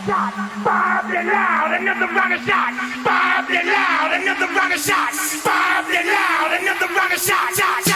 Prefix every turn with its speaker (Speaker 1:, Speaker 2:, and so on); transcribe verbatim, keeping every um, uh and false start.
Speaker 1: shot. Five and loud, another round of shot. Five and loud, another round of shot. Five and loud, another round of shot. Shot.